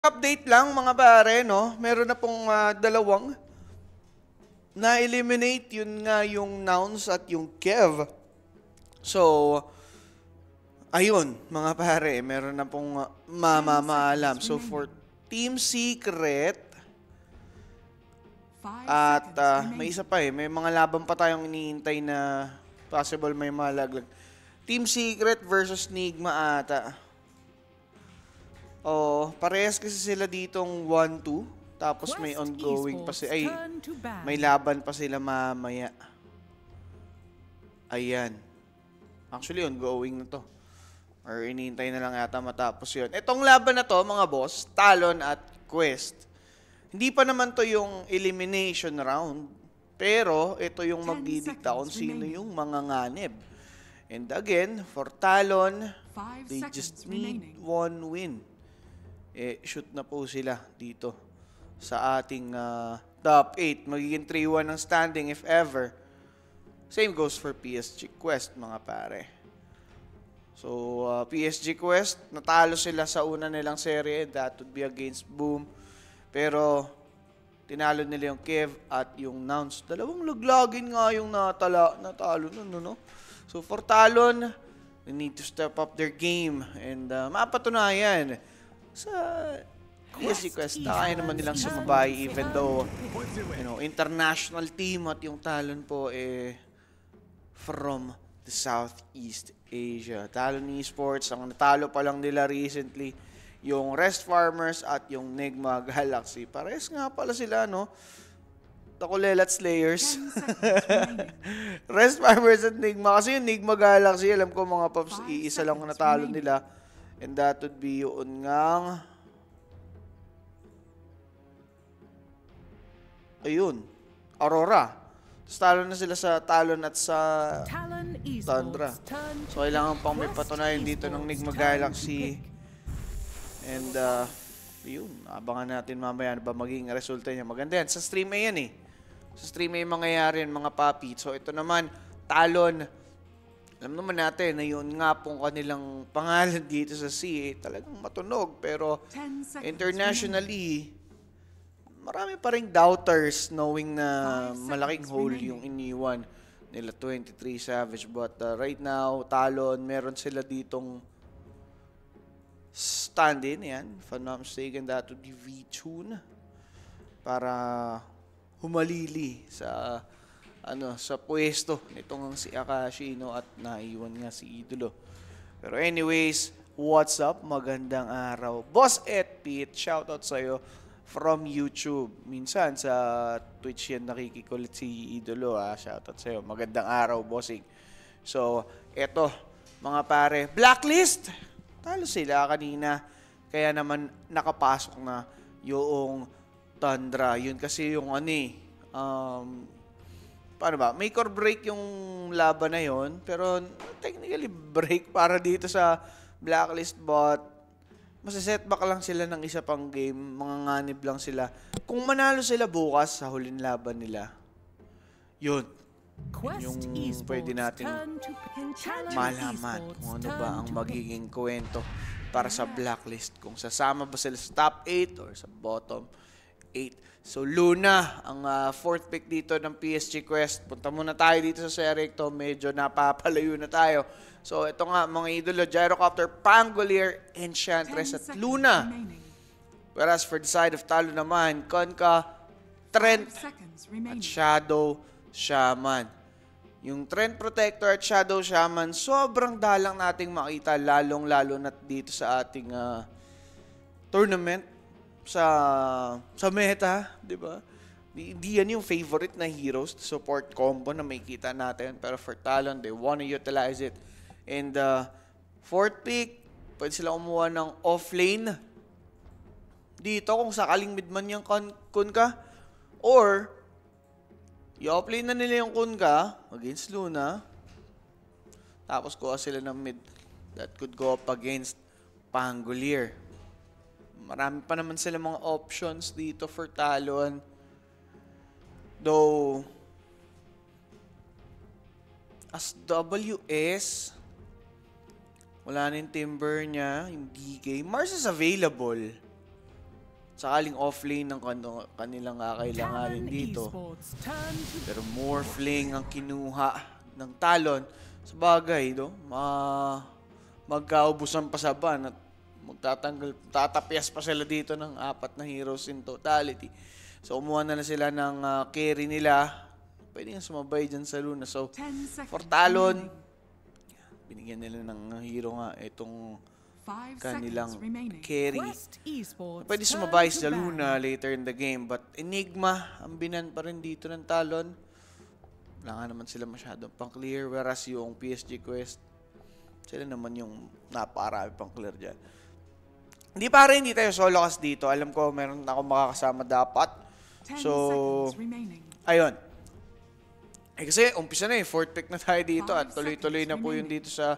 Update lang mga pare, no? Meron na pong dalawang na-eliminate. Yun nga yung Nouns at yung Kev. So, ayun mga pare, meron na pong mamamaalam. So, for Team Secret, at may isa pa may mga laban pa tayong iniintay na possible may malaglag. Team Secret versus Nigma ata. Oh, parehas kasi sila ditong 1-2. Tapos may ongoing pa sila. Ay, may laban pa sila mamaya. Ayan. Actually, ongoing na to. Or inihintay na lang yata matapos yun. Itong laban na to, mga boss, Talon at Quest. Hindi pa naman to yung elimination round. Pero, ito yung magdidikta kung sino yung mga nganib. And again, for Talon, they just need one win. Shoot na po sila dito sa ating top 8. Magiging 3-1 ang standing if ever. Same goes for PSG Quest, mga pare. So, PSG Quest, natalo sila sa una nilang serye. That would be against Boom. Pero, tinalo nila yung Kev at yung Nouns. Dalawang laglagin nga yung natalo nun, no? So, for Talon, they need to step up their game. And mapatunayan sa PSG Quest, kaya naman nilang sumabay even though, international team at yung Talon po from the Southeast Asia. Talon Esports, ang natalo pa lang nila recently, yung Rest Farmers at yung Nigma Galaxy. Pares nga pala sila, no? Takulelat Slayers. Rest Farmers at Nigma. Kasi yung Nigma Galaxy, alam ko mga paps, iisa lang natalo nila. And that would be yun ngang... Ayun. Aurora. Tapos talo na sila sa Talon at sa Tundra. So, kailangan pang may patunayan dito ng Nigma Galaxy. And, yun. Abangan natin mamaya ano ba magiging resulta niya. Maganda yan. Sa stream yan Sa stream mangyayari yan, mga papi. So, ito naman, Talon. Alam naman natin na yun nga pong kanilang pangalan dito sa CA, talagang matunog. Pero internationally, marami pa rin doubters knowing na malaking hole yung iniwan nila 23 Savage. But right now, Talon, meron sila ditong stand-in. Yan, if I'm not mistaken, that would be V-Tune para humalili sa sa pwesto nitong si Akashino at naiwan nga si Idolo. Pero anyways, what's up? Magandang araw. Boss et Pete, shoutout sa'yo from YouTube. Minsan sa Twitch yan nakikikulit si Idolo. Shoutout sa'yo. Magandang araw, bossing. So, eto, mga pare. Blacklist! Talo sila kanina. Kaya naman nakapasok na yung Tundra. Yun kasi yung paano ba? Make or break yung laban na yon, pero technically break para dito sa Blacklist, but masisetback lang sila ng isa pang game, mga nganib lang sila. Kung manalo sila bukas sa huling laban nila, yun yung pwede natin malaman kung ano ba ang magiging kwento para sa Blacklist, kung sasama ba sila sa top 8 or sa bottom 8. So, Luna, ang fourth pick dito ng PSG Quest. Punta muna tayo dito sa Serecto. Medyo napapalayo na tayo. So, ito nga, mga idolo, Gyrocopter, Pangolier, Enchantress, at Luna. Whereas for the side of Talo naman, Konka, Trent, at Shadow Shaman. Yung Trent Protector at Shadow Shaman, sobrang dalang nating makita, lalong-lalo na dito sa ating tournament. Sa meta, di ba? Di yan yung favorite na heroes support combo na may kita natin. Pero for Talon, they wanna utilize it. And fourth pick, pwede sila kumuha ng offlane dito kung sakaling midman yung Kunkka. Or, i-offlane na nila yung Kunkka against Luna. Tapos kuha sila ng mid that could go up against Pangolier. Marami pa naman sila mga options dito for Talon. Though, as WS, wala na yung Timber niya, yung DK. Mars is available. sakaling offlane ng kanilang kakailanganin dito. Pero Morphling ang kinuha ng Talon. Sa bagay, no? Magkaubusan pa sa ban at tatapyas pa sila dito ng 4 na heroes in totality. So, umuha na sila ng carry nila. Pwede nga sumabay dyan sa Luna. So, for Talon, binigyan nila ng hero nga itong kanilang carry. Pwede sumabay sa Luna later in the game. But Enigma, ang binan pa rin dito ng Talon. Wala nga naman sila masyadong pang-clear. Whereas yung PSG Quest, sila naman yung napakarami pang-clear dyan. Hindi tayo solo cast dito. Alam ko, meron ako makakasama dapat. So, ayun. Kasi umpisa na 4th pick na tayo dito at tuloy-tuloy na po yun dito sa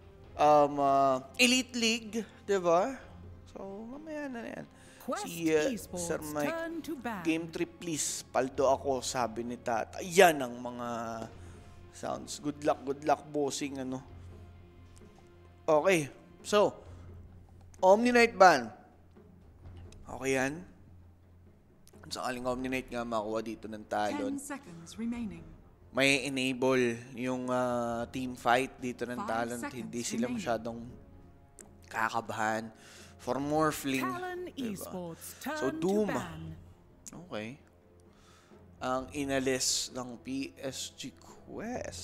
Elite League, diba? So, mamaya na yan. Si Sir Mike, game 3 please. Paldo ako, sabi ni Tata. Yan ang mga sounds. Good luck, bossing, ano. Okay, so, Omni Knight ban. Okay yan. Sakaling Omni Knight nga makuha dito ng Talon. 10 seconds remaining. May enable yung team fight dito ng Talon. Hindi sila masyadong kakabahan. For Morphling. Diba? So, Doom. Okay. Ang inalis ng PSG Quest.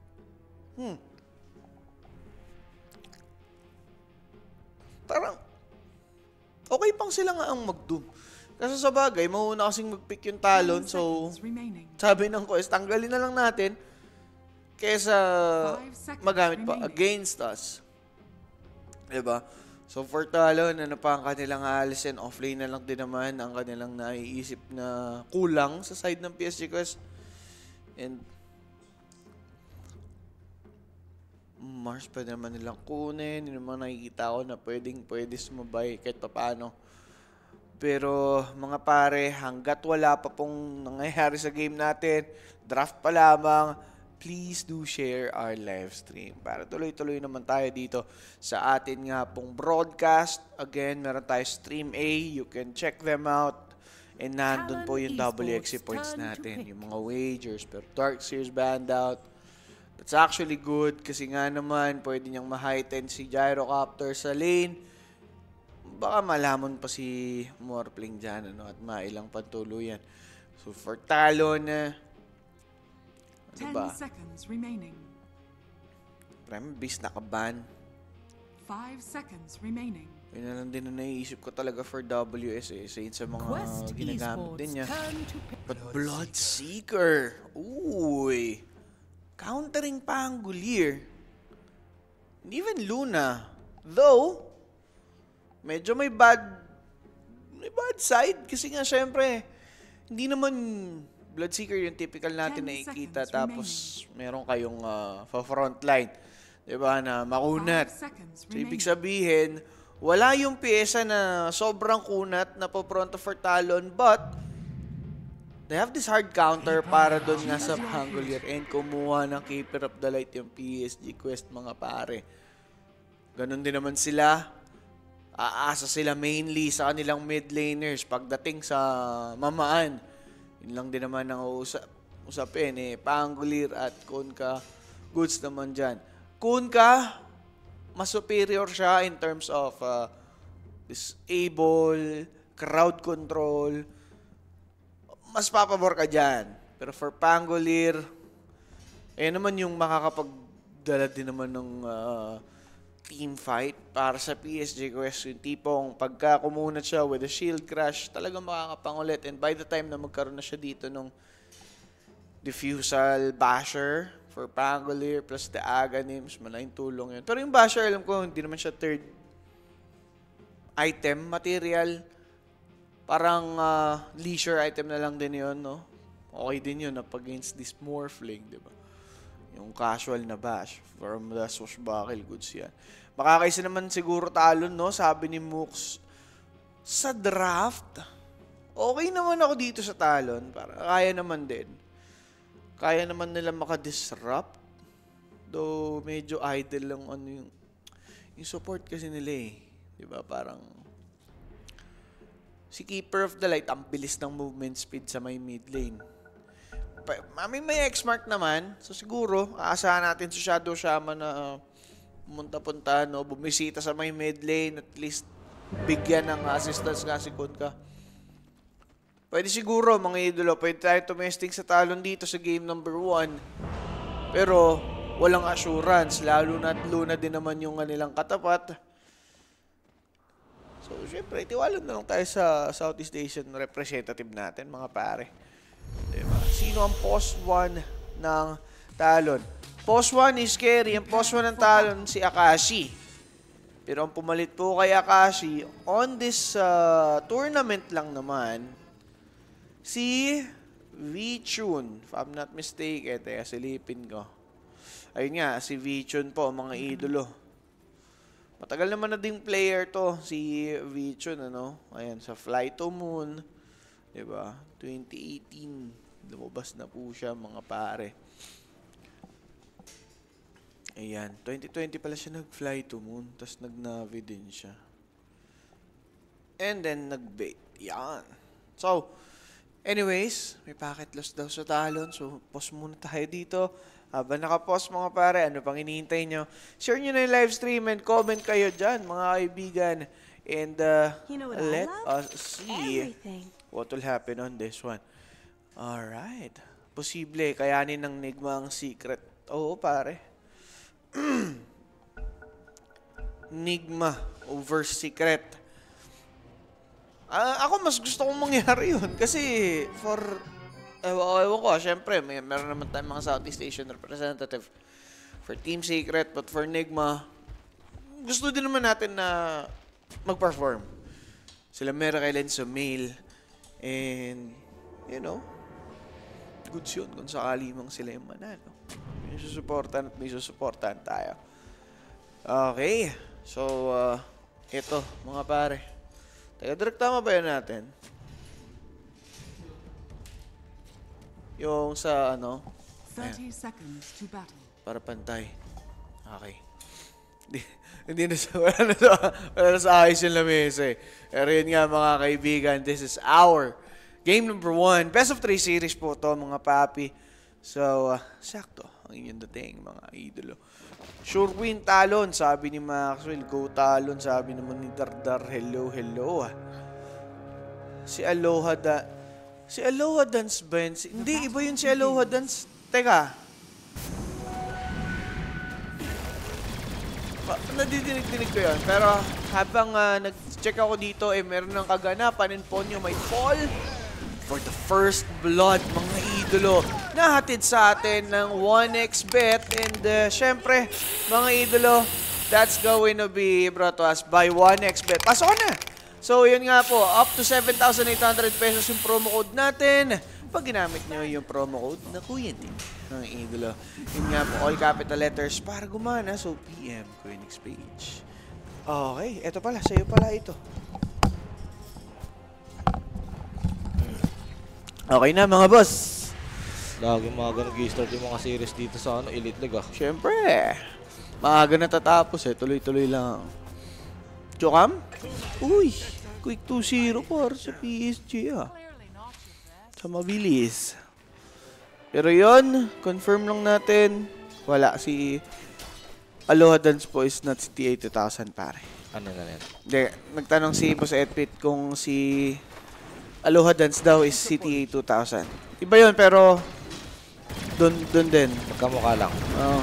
Parang, okay pang sila nga ang mag-Doom. Kasi sa bagay, mauna kasing mag-pick yung Talon. So, sabi ng Quest, tanggalin na lang natin kesa magamit pa against us. Diba? So, for Talon, ano pa ang kanilang alisin? Offlane na lang din naman ang kanilang naiisip na kulang sa side ng PSG Quest. And, Mars pwede naman nilang kunin. Yun naman nakikita ko na pwede sumabay kahit pa paano. Pero mga pare, hanggat wala pa pong nangyayari sa game natin, draft pa lamang, please do share our live stream. Para tuloy-tuloy naman tayo dito sa atin nga pong broadcast. Again, meron tayo Stream A. You can check them out. And nandun po yung WXC points natin. Yung mga wagers. Pero Darkseer's banned out. That's actually good kasi nga naman pwede niyang ma-heighten si Gyrocopter sa lane. Baka malamon pa si Morphling dyan at mailang pantuluyan. So for Talon, 10 seconds remaining. Prime Beast nakaban. 5 seconds remaining. Yun na lang din na naiisip ko talaga for WS sa mga ginagamit din niya. But Bloodseeker, uy, countering Pangolier. Even Luna, though, medyo may bad side kasi nga syempre hindi naman Bloodseeker yung typical natin na ikita tapos meron kayong frontline, 'di ba, na makunat. So ibig sabihin wala yung pyesa na sobrang kunat na po-pronto for Talon but they have this hard counter para doon nga sa Pangolier and kumuha ng Keeper of the Light yung PSG Quest, mga pare. Ganon din naman sila. Aasa sila mainly sa kanilang mid laners pagdating sa mamaan. Yun lang din naman ang usapin Pangolier at Kunkka. Goods naman dyan. Kunkka, mas superior siya in terms of disable, crowd control. Mas papabor ka dyan. Pero for Pangolier, naman yung makakapagdala din naman ng team fight para sa PSG Quest, yung tipong pagka kumunat siya with a shield crash, talagang makakapangulit. And by the time na magkaroon na siya dito nung diffusal basher for Pangolier plus the Aghanims, malaking tulong yun. Pero yung basher, alam ko, hindi naman siya third item, material. Parang leisure item na lang din yun, no? Okay din yun up against this Morphling, di ba? Yung casual na bash from the swashbuckle, goods yan. Makakaisa naman siguro Talon, no? Sabi ni Mooks, sa draft, okay naman ako dito sa Talon. Para kaya naman din. Kaya naman nila makadisrupt. Though medyo idle lang yung support kasi nila Diba? Parang Si Keeper of the Light, ang bilis ng movement speed sa may mid lane. May X-Mark naman. So siguro, aasahan natin si Shadow Shaman na pumunta-punta, no? Bumisita sa may mid lane. At least, bigyan ng assistance nga si Kunkka. Pwede siguro, mga idolo. Pwede tayo tumesting sa talon dito sa game number 1. Pero, walang assurance. Lalo na't Luna din naman yung kanilang katapat. So, syempre, tiwala na lang tayo sa Southeast Asian representative natin, mga pare. Diba? Sino ang post 1 ng talon? Post 1 is scary. Ang post 1 ng talon, si Akashi. Pero ang pumalit po kay Akashi, on this tournament lang naman, si V-Chun. If I'm not mistaken, silipin ko. Ayun nga, si V-Chun po, mga idolo. Matagal naman na ding player to, si V-Chun, ano? Ayan, sa Fly to Moon. Diba? 2018. Lumabas na po siya, mga pare. Ayan. 2020 pala siya nag-Fly to Moon. Tapos nag-Navi din siya. And then, nag-bait. Yan. So, anyways, may packet loss daw sa talon. So, pause muna tayo dito. Habang naka-pause, mga pare, ano pang hinihintay nyo? Share nyo na yung live stream and comment kayo dyan, mga kaibigan. And let us see what will happen on this one. Alright. Posible, kayanin ng Nigma ang secret. Oo, pare. Nigma over secret. Ako mas gusto kong mangyari yun. Kasi ewan ko, syempre, meron naman tayong mga Southeast Asian representative for Team Secret. But for Nigma, gusto din naman natin na mag-perform. Sila Miracle and Sumail. And, you know, goods yun kung sakali mang sila yung manalo. May susuportan at may susuportan tayo. Okay. So, ito, mga pare. Teka, direct tama ba yun natin? Yung sa, 30 seconds to battle. Para pantay. Okay. Hindi na sa, wala na sa ayos yung lamesa eh. Pero yun nga, mga kaibigan, this is our game number 1. Best of 3 series po to, mga papi. So, sakto ang inyong dating, mga idolo. Sure win talon, sabi ni Maxwell. Go talon, sabi naman ni Dardar. Hello, hello. Si Aloha Dance ba yun? Hindi, iba yun si Aloha Dance. Teka. Nadidinig ko yun. Pero habang nag-check ako dito, meron ng kaganapan and Ponyo may fall for the first blood, mga idolo. Nahatid sa atin ng 1xBet. And syempre, mga idolo, that's going to be brought to us by 1xBet. Pasok na! So, yun nga po, up to 7,800 pesos yung promo code natin. Pag ginamit nyo yung promo code na Kuyentin, mga idolo. Yun nga po, all capital letters para gumana. So, PM, Kuyenix page. Okay, eto pala, sa'yo pala ito. Okay na, mga boss. Lagi maaga nag-i-start yung mga series dito sa Elite League ah. Siyempre, maaga na tatapos eh. Tuloy-tuloy lang. Chokam? Uy, quick 2-0 para sa PSG ah. Sa mabilis. Pero yon, confirm lang natin. Wala, si Aloha Dance po is not si TA 2000 pare. Ano na yan? Hindi, nagtanong si Boss Edpit kung si Aloha Dance daw is si TA 2000. Iba yun, pero doon din. Magkamukha lang.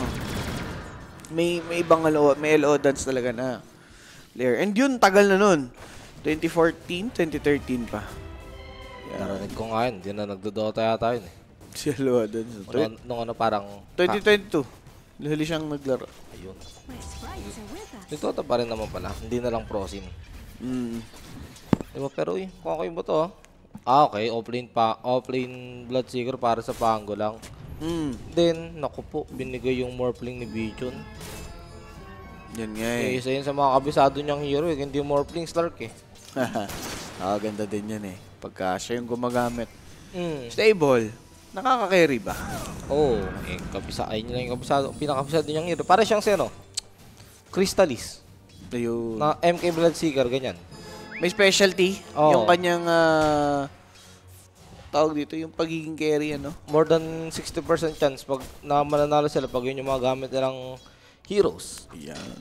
May ibang may Aloha Dance talaga na player. And yun, tagal na nun. 2014, 2013 pa. Yeah. Narinig ko nga yun. Di na nagdodota yata yun eh. Si Aloha Dance. Nung parang... 2022. Huli siyang naglaro. Ayun. Nagdota pa rin naman pala. Hindi na lang pro-sim. Diba? Pero okay ba to ah? Okay. Offlane Bloodseeker para sa Pango lang. Then, naku po, binigay yung Morphling ni Bichon. Yan nga eh. Isa yun sa mga kabisado niyang hero eh. Hindi Morphling Stark eh. Ganda din yan eh. Pagka siya yung gumagamit. Stable. Nakaka-carry ba? Oo. Ayun lang yung kabisado. Pinakabisado niyang hero. Para siyang si Crystalis. Ayun. Na MK Bloodseeker, ganyan. May specialty. Oo. Yung kanyang, tawag dito, yung pagiging carry, ano? More than 60% chance pag na mananalo sila pag yun yung mga gamit nilang heroes. Yan.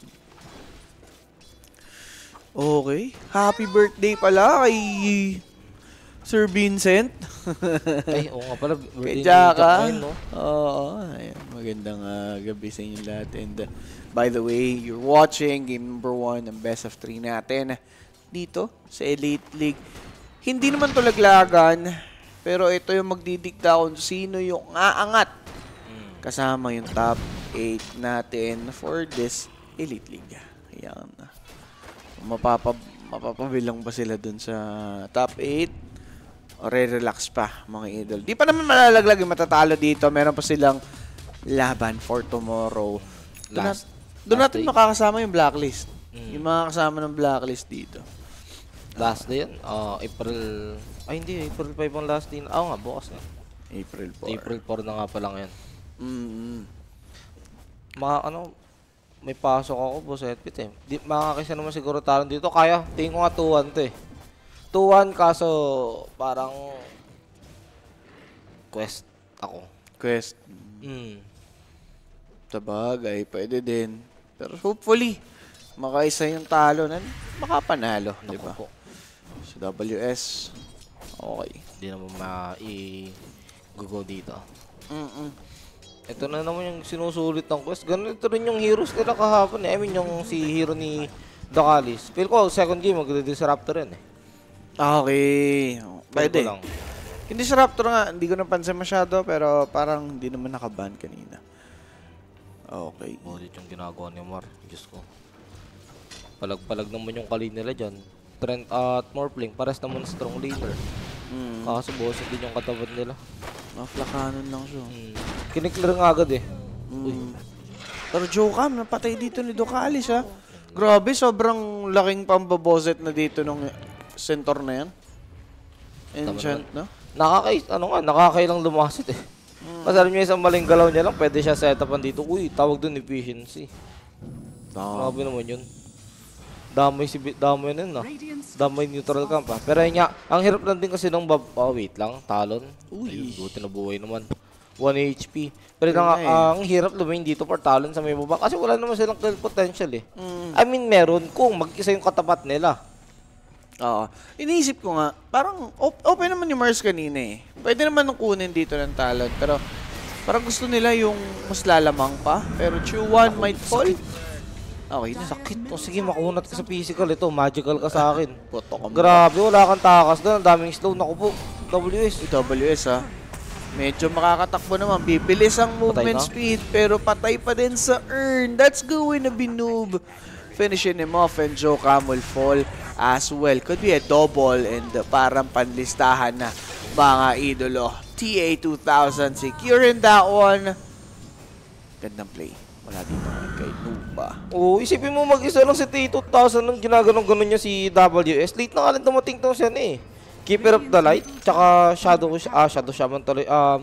Okay. Happy birthday pala kay Sir Vincent. Ay, oo nga pala. Kay birthday ni Jaka. Jack ngayon, no? Oo. Ayan. Magandang gabi sa inyo lahat. And by the way, you're watching Game number 1 ng Best of 3 natin dito sa Elite League. Hindi naman to laglagan, pero ito yung magdidikta kung sino yung aangat kasama yung top 8 natin for this Elite League. Ayan. Mapapabilang ba sila dun sa top 8? O re-relax pa, mga idol. Di pa naman malalaglag yung matatalo dito. Meron pa silang laban for tomorrow. Doon natin day. makakasama yung blacklist. Yung mga kasama ng blacklist dito. Last day yan? April... Ay, hindi. April 5 ang last day. Oo nga, bukas na. April 4. April 4 na nga pa lang yan. May pasok ako po sa headpit eh. Makakisa naman siguro talon dito. Kaya, tingin ko nga 2-1 to eh. 2-1 kaso parang quest ako. Quest. Mm. Sabagay, pwede din. Pero hopefully, makaisa yung talo na makapanalo, di ba? Po. So, WS, okay. Hindi naman ma-i-go dito. Mm-mm. Ito na naman yung sinusulit ng quest. Ganito rin yung heroes nila kahapon eh. I mean, yung si hero ni Docalis. Feel ko, second game, magre-disruptor yan eh. Okay. Pwede. Lang. Hindi sa Raptor nga, hindi ko napansin masyado, pero parang hindi naman nakaban kanina. Okay. Ulit yung ginagawa ni Mar. Diyos ko. Palag-palag naman yung kali nila dyan. Trent at Morphling, pares naman strong laner. Kaso boss din yung katapat nila. Maflakanon lang siya. Kiniklear nga agad eh. Pero Jokam, napatay dito ni Docalis ha. Grabe, sobrang laking pambaboset na dito nung centaur na yan. Enchant, no? Nakakailang lumasit eh. Kasi alam niyo isang maling galaw niya lang, pwede siya setupan dito. Uy, tawag doon efficiency. Grabe naman yun. Damay na yun, no? Damay neutral camp, ha? Pero yun nga, ang hirap lang din kasi nung wait lang, talon. Uy, buti na buhay naman. 1 HP. Pero ang hirap lumayin dito for talon sa may baba. Kasi wala naman silang kill potential eh. I mean, meron kung mag-isa yung katapat nila. Oo. Iniisip ko nga, parang open naman yung Mars kanina eh. Pwede naman nung kunin dito ng talent. Pero parang gusto nila yung mas lalamang pa. Pero Chu1 might fall. Okay na. Sakit. O sige, makunat ka sa physical. Ito, magical ka sa akin. Puto ka. Grabe, wala kang takas doon. Ang daming slow. Naku po, WS. WS ha. Medyo makakatakbo naman. Bibilis ang movement Patay na? speed. Pero patay pa din sa earn. That's going to be noob. Finishing him off and Jokam will fall as well. Could be a double and parang panlistahan na mga idolo. TA2000 securing that one. Gandang play. Wala dito ngayon kay Nuba. Oo, isipin mo mag-isa lang si T2000 nung ginaganon-ganon niya si WS. Late na nga lang dumating to siya eh. Keeper of the Light, tsaka Shadow Shaman tuloy.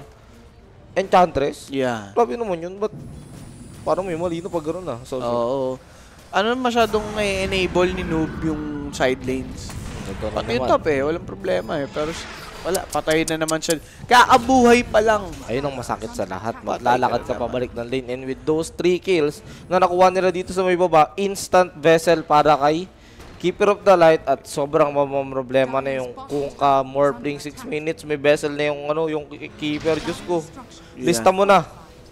Enchantress. Yeah. Grabe naman yun, but parang may malino pag gano'n ah. So, Oo. Ano masyadong enable ni Noob yung side lanes. Pati yung top eh, walang problema eh. Pero wala, patay na naman siya. Kaabuhay pa lang. Ayun ang masakit sa lahat. Maglalakad ka pabalik ng lane. And with those 3 kills na nakuha nila dito sa may baba, instant vessel para kay Keeper of the Light at sobrang problema na yung kung ka Morphling 6 minutes, may vessel na yung yung Keeper. Diyos ko. Lista mo na.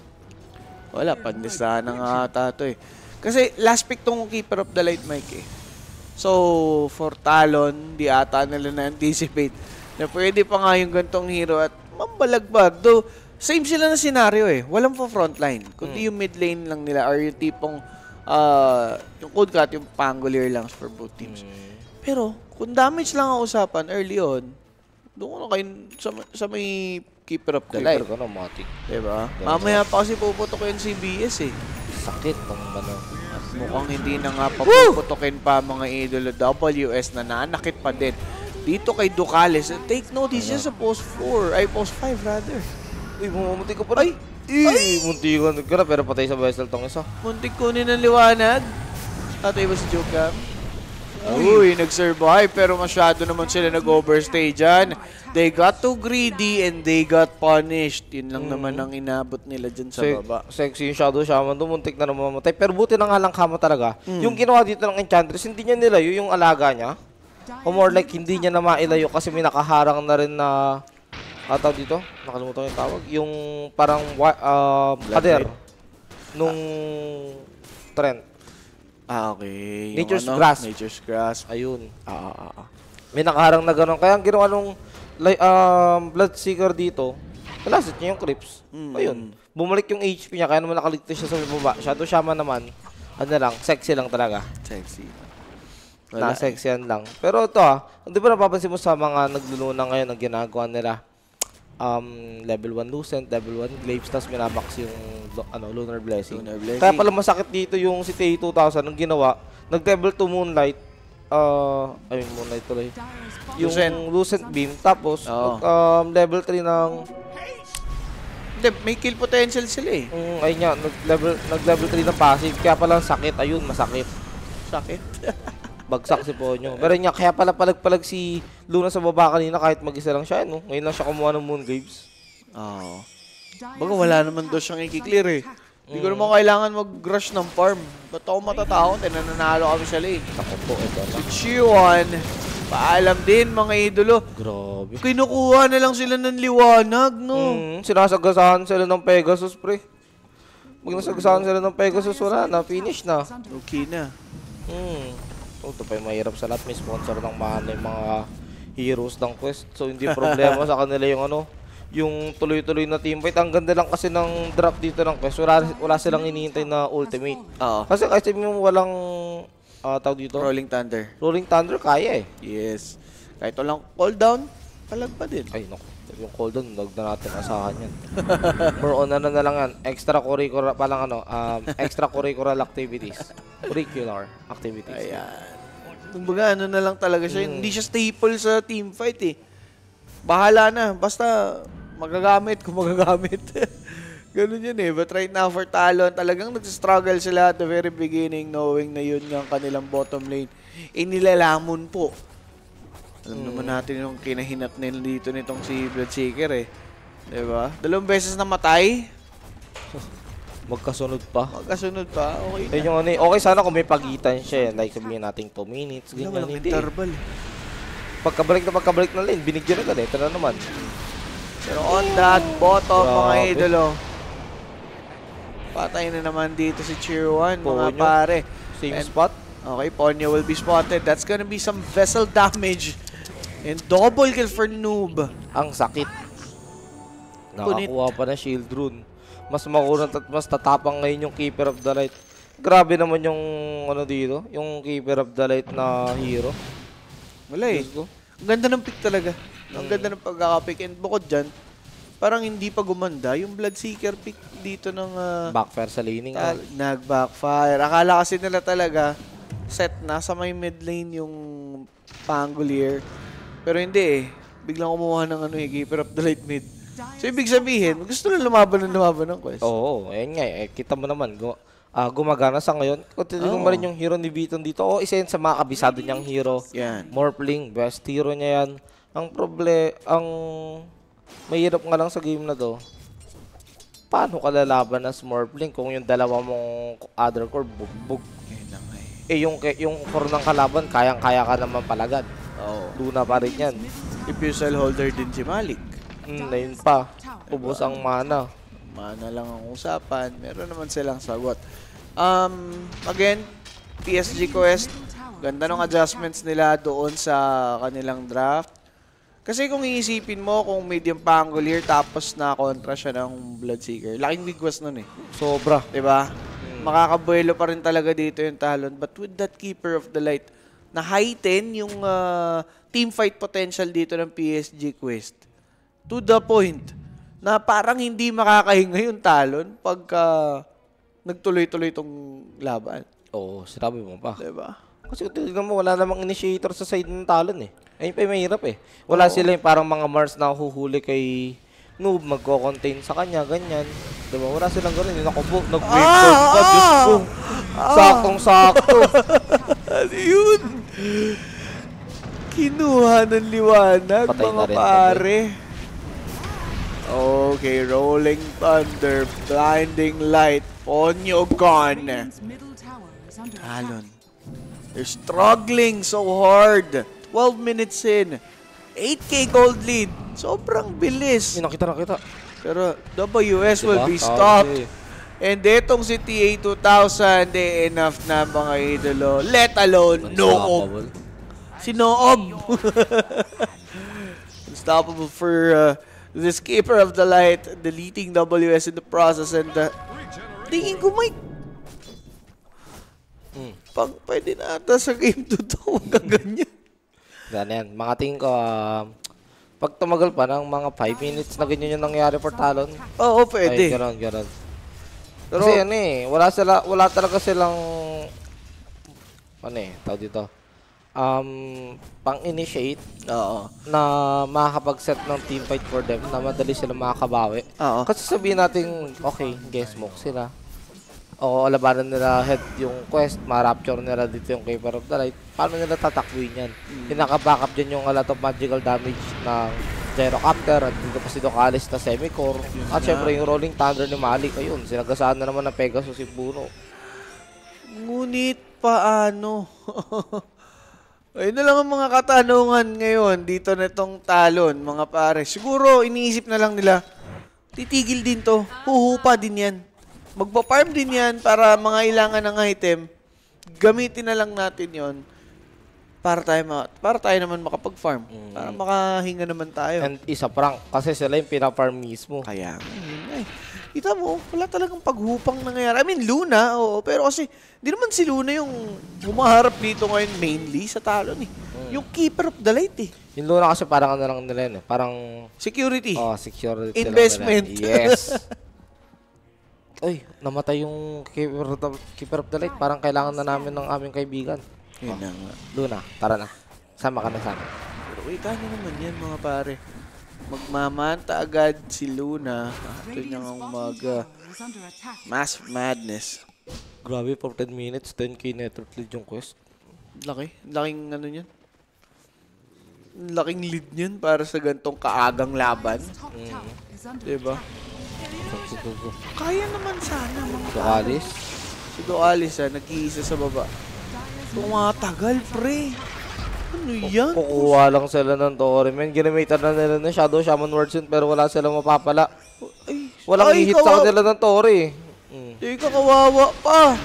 Wala, panlistahan na nga ata ito eh. Kasi last pick tong Keeper of the Light, Mike eh. So, for Talon, di ata nila na-anticipate na pwede pa nga yung gantong hero at mambalagbag. Though, same sila na scenario eh. Walang po frontline. Kundi yung mid lane lang nila or yung tipong yung code cut, yung pangolier lang for both teams. Pero, kung damage lang ang usapan early on, doon ko kayo sa may Keeper of the Light. Keeper ka na, matik. Diba? Mamaya pa kasi puputok yung CBS eh. Sakit ng Mukhang hindi na nga papuputokin pa mga idolo. WS na nanakit pa din. Dito kay Ducalis. Take note, he's just a post 4. Ay, post 5 rather. Uy, munti ka pa rin. Ay! Munti ka na, pero patay sa vessel tong isa. Muntik kunin ng liwanag. Tatay ba si Jokam? Uy, nag-survive pero masyado naman sila nag-overstay dyan. They got too greedy and they got punished. Yun lang naman ang inabot nila dyan sa baba. Sexy yung Shadow Shaman, muntik na naman mamatay. Pero buti na nga lang kama talaga. Yung ginawa dito ng Enchantress, hindi niya nilayo yung alaga niya. O more like, hindi niya na mailayo kasi may nakaharang na rin na... Ataw dito? Nakalimutan ko yung tawag. Yung parang pader nung Trent. Okay. Nature's Grasp. Nature's Grasp. Ayun. May nakaharang na gano'n. Kaya ang ginawa nung Bloodseeker dito, nalasit niya yung creeps. Ayun. Bumalik yung HP niya, kaya naman nakaligtas siya sa baba. Shadow Shaman naman, ano lang, sexy lang talaga. Sexy. Na-sexyan lang. Pero ito di ba napapansin mo sa mga nagluluna ngayon ang ginagawa nila? Level 1 Lucent, level 1 Glaives, tapos minabox yung Lunar Blessing. Kaya pala masakit dito yung si TI-2000 ang ginawa. Nag-level 2 Moonlight. Moonlight tuloy. Yung Lucent Beam. Tapos, level 3 ng... Hindi, may kill potential sila eh. Ayun nga, nag-level 3 ng passive. Kaya pala sakit. Ayun, masakit. Sakit. Bagsak si Ponyo. Pero nga, kaya pala palag si Luna sa baba kanina kahit mag-isa lang siya, no? Ngayon lang siya kumuha ng Moon Graves. Oo. Baga wala naman doon siyang i-clear eh. Hindi ko naman kailangan mag-rush ng farm. Ba't ako matatakot? Nananalo kami sa lane. Ako po, ito na. Si Chiwan, paalam din mga idolo. Grabe. Kinukuha na lang sila ng liwanag, no? Sinasagasahan sila ng Pegasus, pre. Pag nasagasahan sila ng Pegasus, wala na. Finish na. Okay na. Ito pa yung mahirap sa lahat. May sponsor ng mana yung mga heroes ng quest. So, hindi problema sa kanila yung yung tuloy-tuloy na teamfight. Ang ganda lang kasi ng drop dito ng quest. Wala silang hinihintay na ultimate. Kasi kasi yung walang tawag dito. Rolling Thunder. Rolling Thunder, kaya eh. Yes. Kahit walang cooldown, palag pa din. Ay, naku. Yung cooldown, huwag na natin asahan yan. More on na lang yan. Extracurricular, extracurricular activities. Curricular activities. Ayan. Kumbaga, na lang talaga siya. Hindi siya staple sa teamfight eh. Bahala na. Basta magagamit kung magagamit. Ganun yun eh. But right now for Talon, talagang nag-struggle sila at the very beginning knowing na yun yung kanilang bottom lane. Nilalamon po. Alam naman natin yung kinahinat nila dito nitong si Bloodseeker eh. Diba? 2 beses namatay. Magkasunod pa. Okay na. Yung okay sana kung may pagitan siya. Like sabihin natin 2 minutes. Ganyan, hindi. Pagkabalik na lane, binigyan na ito na naman. Pero on that bottom, mga idolo. Patay na naman dito si Cheer 1, mga pare. Same spot. Okay, Ponyo will be spotted. That's gonna be some vessel damage. And double kill for Noob. Ang sakit. Nakakuha pa na shield rune. Mas makunat at mas tatapang ngayon yung Keeper of the Light. Grabe naman yung dito, yung Keeper of the Light na hero. Wala eh. Ang ganda ng pick talaga. Ang ganda ng pagkakapick. And bukod dyan, parang hindi pa gumanda. Yung Bloodseeker pick dito ng... backfire sa laning. Nag-backfire. Akala kasi nila talaga set na sa may mid lane yung Pangolier. Pero hindi eh. Biglang kumuha ng Keeper of the Light mid. So, ibig sabihin, gusto na lumaban ng quest. Oo, ayun nga eh. Kita mo naman, gumagana sa ngayon. Kung titignan mo rin yung hero ni Beaton dito, isa yun sa mga kabisado niyang hero. Yan. Morphling, best hero niya yan. Ang mahirap nga lang sa game na to, paano ka lalaban as Morphling kung yung dalawa mong other core bugbog? Yung core ng kalaban, kayang-kaya ka naman palagad. Luna pa rin yan. Diffusal holder din si Malik. Ayun pa. Ubos ang mana. Mana lang ang usapan. Meron naman silang sagot. Again, PSG Quest. Ganda ng adjustments nila doon sa kanilang draft. Kasi kung iisipin mo, kung medium Pangolier tapos na kontra siya ng Bloodseeker, laking bigwas nun eh. Sobra. Diba? Makakabuelo pa rin talaga dito yung Talon. But with that Keeper of the Light, na-heighten yung teamfight potential dito ng PSG Quest. To the point na parang hindi makakahinga yung Talon pagka nagtuloy-tuloy itong laban. Oo, sinabi mo pa. Diba? Kasi kung tignan mo, wala namang initiator sa side ng Talon eh. Ayun pa yung mahirap eh. Wala sila yung parang mga Mars na huhuli kay Noob, magko-contain sa kanya, ganyan. Diba? Wala silang ganun. Yung nag-wave pa. Diyos ko. Saktong-sakto. Ano yun? Kinuha ng liwanag, Patay na mga rin, pare. Okay, Rolling Thunder, Blinding Light, Ponyo gone. Radiant's middle tower is under Talon. attack. They're struggling so hard. 12 minutes in. 8K gold lead. Sobrang bilis. Nakita. Pero WS will Diba? be stopped. Sabi. And etong si TA2000, enough na mga idolo. Let alone Noob. Unstoppable. Si Noob. Unstoppable for this Keeper of the Light, deleting WS in the process. And tingin ko may pwede na ata sa game 2 to. Huwag ka ganyan. Ganyan. Mga tingin ko, pag tumagal pa ng mga 5 minutes na ganyan yung nangyari for Talon. Oo, pwede. Ay, ganon. Pero, Kasi wala talaga silang, tawag dito, pang-initiate oo. na makakapag-set ng team fight for them na madali sila makakabawi. Oo. Kasi sabihin natin, okay, guess smoke sila. O labanan nila head yung quest, ma-rapture nila dito yung Keeper of the Light. Paano nila tatakwin yan? Pinaka-backup dyan yung a lot of magical damage ng Gyrocopter at dito pa si Ducalis na semi-core. At syempre yung Rolling Thunder ni Malik, ayun, sinagasaan na naman ng Pegasus yung Buno. Ngunit paano? Ayun na lang ang mga katanungan ngayon dito na itong Talon, mga pare. Siguro iniisip na lang nila, titigil din to, huhupa din yan. Magpa-farm din yan para mga ilangan ng item. Gamitin na lang natin yon para tayo naman makapag-farm. Para makahinga naman tayo. And isa prank, kasi sila yung pina-farm mismo. Kaya, ay, kita mo, wala talagang paghupang nangyayari. I mean, Luna, oo, pero kasi, di naman si Luna yung humaharap dito ngayon mainly sa Talon eh. Yung Keeper of the Light eh. Yung Luna kasi parang ano lang nila yun eh. Parang, Security. security. Investment. Lang nila. Yes. Uy, namatay yung Keeper of the Light. Parang kailangan na namin ng aming kaibigan. Yun na nga. Luna, tara na. Sama ka na sana. Pero wait, ano naman yan mga pare? Magmamanta agad si Luna. Ito niya Radiant's ang bottom tower is under attack. Massive Madness. Grabe, for 10 minutes, 10k network lead yung quest. Laki. Laking ano niyan. Laking lead niyan para sa gantong kaagang laban. Top tower is under Diba? attack. Kaya naman sana mga Ducalis. Si Ducalis nag-iisa sa baba. Tumatagal, pre. Ano yan? Kukuha lang sila ng Tori, man. Ginamitan na nila ng Shadow Shaman Words yun, pero wala silang mapapala. Ay, Walang ay, hihit sa kanila ng Tori. Teka, kawawa pa.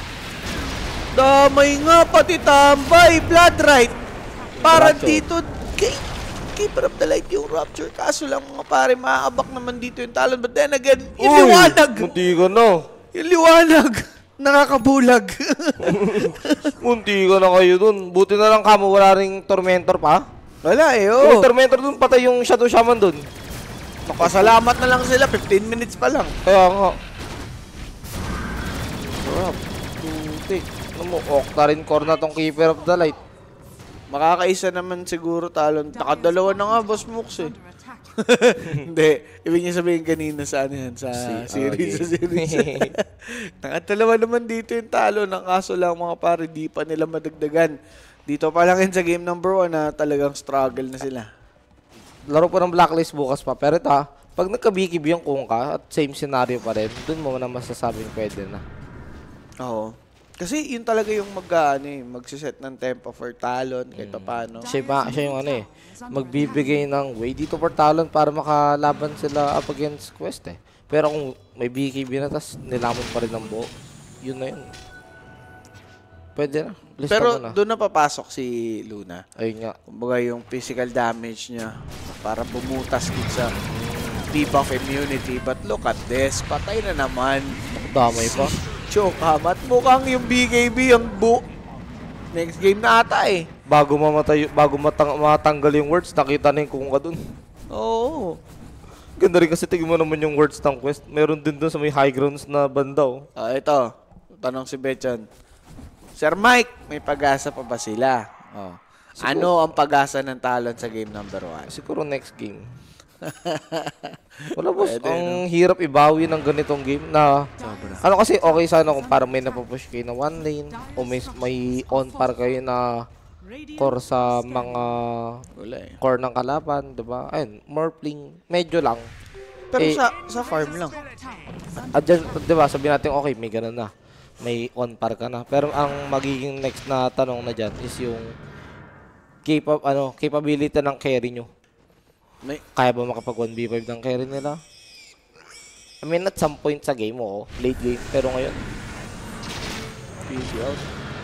Damay nga, pati tambay. Blood right. Para Rapture. dito, Keeper of the Light yung Rapture. Kaso lang mga pare, maaabak naman dito yung Talon. But then again, yung liwanag. Munti ka na. Yung liwanag. Nakakabulag. Munti ka na kayo dun. Buti na lang kamo, wala ring Tormentor pa. Wala eh, Yung oh. Tormentor dun, patay yung Shadow Shaman dun. Pasalamat na lang sila, 15 minutes pa lang. Kaya nga. Sarap. Tutik. Ano mo, Octarine Core na tong Keeper of the Light. Makakaisa naman siguro Talon. Nakadalawa na nga, Boss Mooks eh. Under attack. Hindi. Ibig niya sabihin kanina sa ano yan, sa series. Sa series. Nakadalawa naman dito yung Talon. Ang kaso lang mga pare, di pa nila madagdagan. Dito pa lang yun sa game number 1 na talagang struggle na sila. Laro po ng Blacklist bukas pa. Pero ito pag nagkabikib yung Kungka at same scenario pa rin, dun mo na masasabing pwede na. Oo. Kasi yun talaga yung magsiset ng tempo for Talon kahit pa paano. Siya yung magbibigay ng way dito for Talon para makalaban sila up against Quest eh. Pero kung may BKB na tas nilamon pa rin ng buo, yun na yun. Pwede na. Lista Pero mo na. doon na papasok si Luna. Ayun nga. Kumbaga yung physical damage niya para bumutas din sa debuff immunity. But look at this. Patay na naman. Damay pa. Chokam. At mukhang yung BKB ang next game na ata eh. Bago matanggal yung words, nakita na yung Kungka dun. Oo. Ganda rin kasi tingin mo naman yung words ng Quest. Meron din dun sa may high grounds na banda oh. Ito. Tanong si Betchan. Sir Mike, may pag-asa pa ba sila? Oh. Ano ang pag-asa ng Talon sa game number 1? Siguro next game. Wala boss, Pwede, ang hirap ibawi ng ganitong game na ano kasi okay sana kung parang may napupush kayo na one lane o may on par kayo na core sa mga Wala eh. core ng kalaban, 'di ba? Ayun, Morphling medyo lang. Pero Eh, sa farm lang. Adyan, 'di ba? Sabihin natin okay, may ganun na. May on par ka na. Pero ang magiging next na tanong na diyan is yung capability ng carry nyo. May, Kaya ba makapag 1v5 ng carry nila? I mean, at some point sa game, oo. Late game. Pero ngayon, PC out.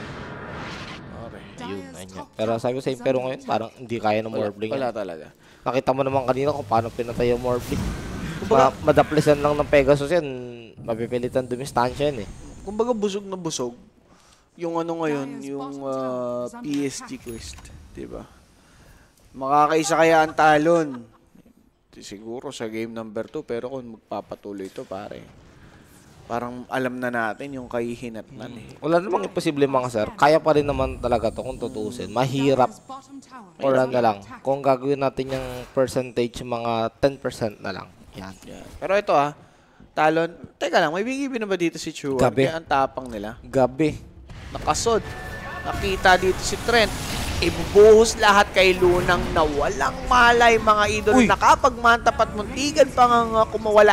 Okay. ayun, ayun. Pero sabi ko sa'yo, pero ngayon, parang hindi kaya ng Morbling. Wala talaga. Nakita mo naman kanina kung paano pinatay yung Morbling. Kumbaga- Madaplisan lang ng Pegasus yan. Mapipilitan dumistansya yan eh. Kumbaga busog na busog. Yung ano ngayon, yung PSG quest. Diba? Makakaisa kaya ang talon. Siguro sa game number 2, pero kung magpapatuloy ito, pare, parang alam na natin yung kahihinatnan eh. Wala namang imposible mga sir. Kaya pa rin naman talaga to kung tutusin. Mahirap or ano na lang. Kung gagawin natin yung percentage, mga 10% na lang. Yan. Yan. Pero ito talon. Teka lang, may bigibin na ba dito si Chuan? Gabi. Kaya ang tapang nila. Gabi. Nakasod. Nakita dito si Trent. Ibubuhos lahat kay Lunang na walang malay mga idol. Uy! Nakapagmantapat muntigan pa nga kumawala.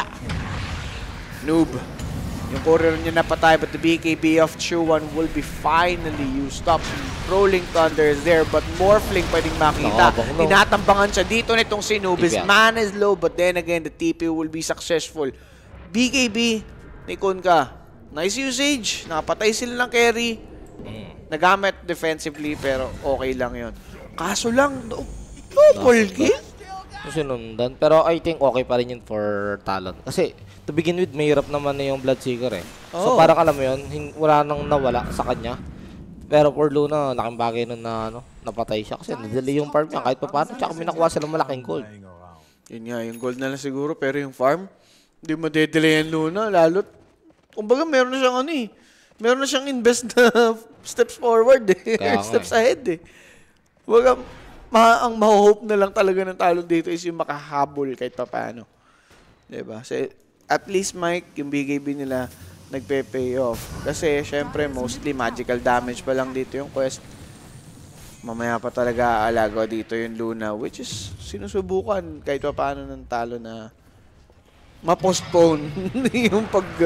Noob. Yung courier niya napatay but the BKB of Chuan will be finally used. Stop. Rolling Thunder is there but Morphling pwedeng makita. Nakabang, no? Tinatambangan siya dito nitong si Noob. His TP. man is low but then again the TP will be successful. BKB ni Kunka. Nice usage. Nakapatay sila ng carry. Nagamit defensively pero okay lang yon. Kaso lang, double kill? Sinundan. Pero I think okay pa rin yun for Talon. Kasi to begin with, mahirap naman na yung Bloodseeker eh. So Oo. parang alam mo yun, wala nang nawala sa kanya. Pero for Luna, laking bagay nun na napatay siya. Kasi nadali yung farm niya kahit pa paano. Tsaka may nakuha sila malaking gold. Yun nga, yung gold na lang siguro pero yung farm, hindi mo dedelayan Luna. Lalo, kumbaga meron na siyang meron na siyang invest na steps forward eh. Kaya nga Steps ahead eh. Kumbaga, ang mahohope na lang talaga ng Talon dito is yung makahabol kahit pa paano. Diba? So, at least Mike, yung BKB nila nagpe-pay off. Kasi syempre mostly magical damage pa lang dito yung quest. Mamaya pa talaga aalaga dito yung Luna which is sinusubukan kahit pa paano ng Talon na ma-postpone yung